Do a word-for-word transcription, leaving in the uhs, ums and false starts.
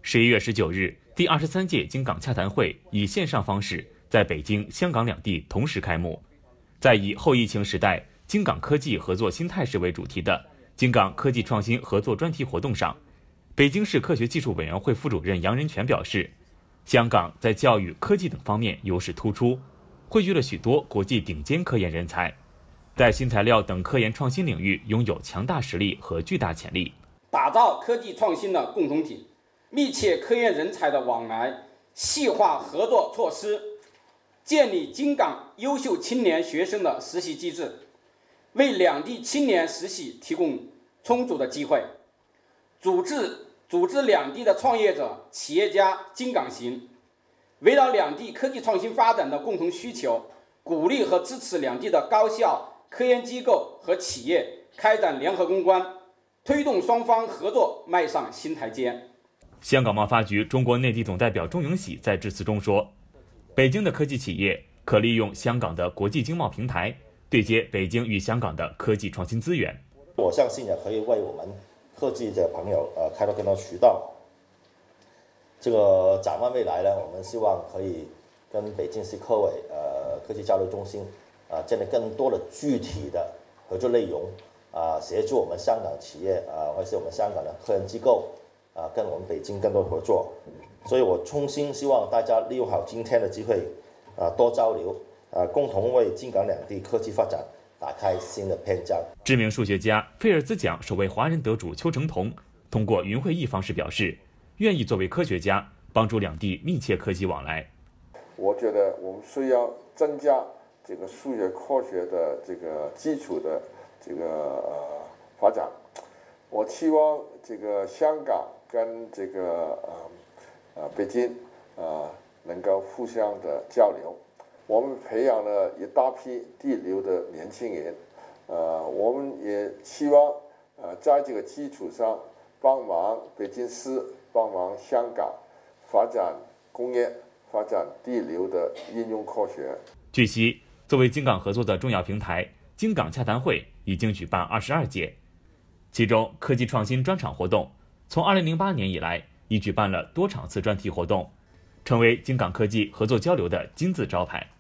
十一月十九日，第二十三届京港洽谈会以线上方式在北京、香港两地同时开幕。在以后疫情时代京港科技合作新态势为主题的京港科技创新合作专题活动上，北京市科学技术委员会副主任杨仁全表示，香港在教育、科技等方面优势突出，汇聚了许多国际顶尖科研人才，在新材料等科研创新领域拥有强大实力和巨大潜力， 打造科技创新的共同体，密切科研人才的往来，细化合作措施，建立京港优秀青年学生的实习机制，为两地青年实习提供充足的机会，组织组织两地的创业者、企业家京港行，围绕两地科技创新发展的共同需求，鼓励和支持两地的高校、科研机构和企业开展联合攻关，推动双方合作迈上新台阶。 香港贸发局中国内地总代表钟永喜在致辞中说，北京的科技企业可利用香港的国际经贸平台，对接北京与香港的科技创新资源。 我相信也可以为我们科技的朋友呃开拓更多渠道。这个展望未来呢，我们希望可以跟北京市科委呃科技交流中心啊、呃、建立更多的具体的合作内容啊、呃，协助我们香港企业啊、呃，或是我们香港的科研机构啊、呃，跟我们北京更多合作。所以我衷心希望大家利用好今天的机会啊、呃，多交流啊、呃，共同为京港两地科技发展打开新的篇章。 知名数学家、菲尔兹奖首位华人得主邱成桐通过云会议方式表示，愿意作为科学家帮助两地密切科技往来。 我觉得我们需要增加这个数学科学的这个基础的这个呃发展。我期望这个香港跟这个呃呃北京呃能够互相的交流。我们培养了一大批第一流的年轻人，呃，我们也希望呃在这个基础上帮忙北京市、帮忙香港发展工业、发展第一流的应用科学。 据悉，作为京港合作的重要平台，京港洽谈会已经举办二十二届，其中科技创新专场活动从二零零八年以来已举办了多场次专题活动，成为京港科技合作交流的金字招牌。